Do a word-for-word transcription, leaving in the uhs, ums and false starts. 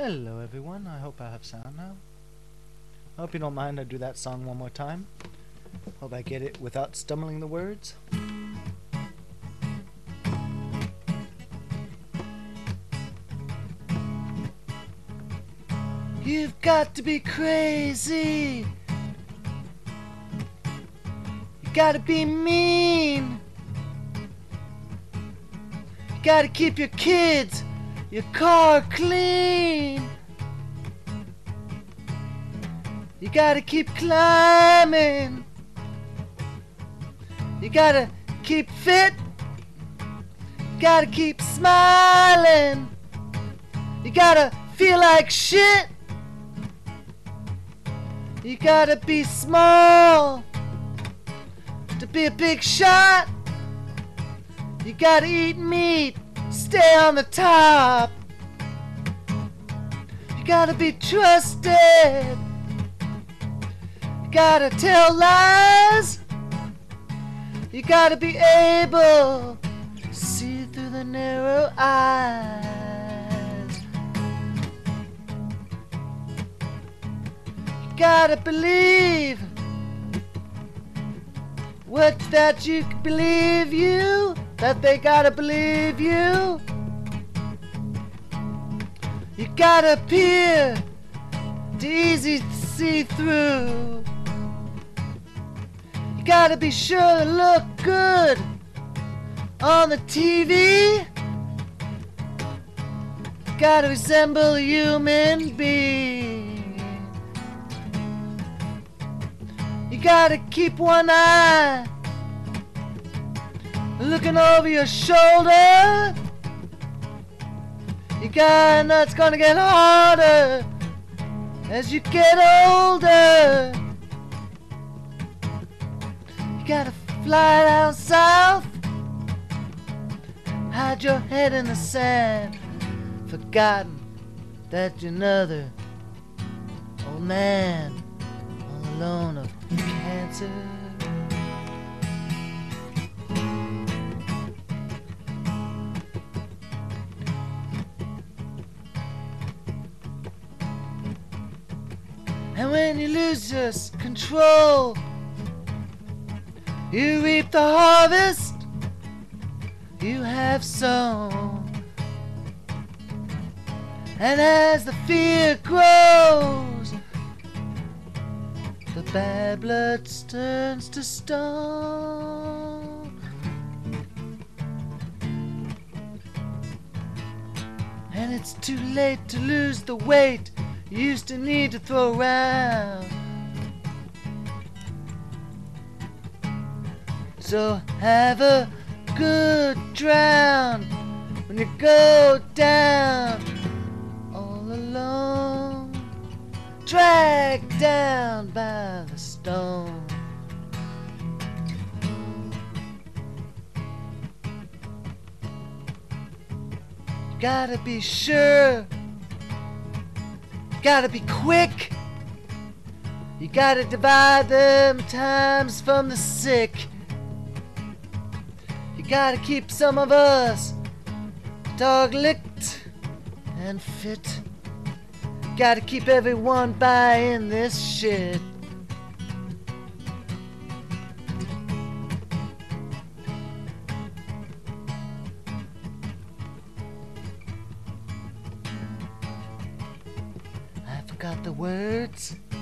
Hello everyone, I hope I have sound now. I hope you don't mind I do that song one more time. Hope I get it without stumbling the words. You've got to be crazy. You gotta be mean. You gotta keep your kids, your car clean. You gotta keep climbing. You gotta keep fit. You gotta keep smiling. You gotta feel like shit. You gotta be small to be a big shot. You gotta eat meat, stay on the top. You gotta be trusted. You gotta tell lies. You gotta be able to see through the narrow eyes. You gotta believe what that you believe you, that they gotta believe you. You gotta appear to easy to see through. You gotta be sure to look good on the T V. You gotta resemble a human being. You gotta keep one eye looking over your shoulder. You gotta know it's gonna get harder as you get older. You gotta fly down south, hide your head in the sand, forgotten that you're another old man all alone of cancer. And when you lose your control, you reap the harvest you have sown. And as the fear grows, the bad blood turns to stone. And it's too late to lose the weight you used to need to throw around. So have a good drown when you go down all alone, dragged down by the stone. You gotta be sure, you gotta be quick. You gotta divide them times from the sick. You gotta keep some of us dog licked and fit. Gotta keep everyone buying this shit. I forgot the words.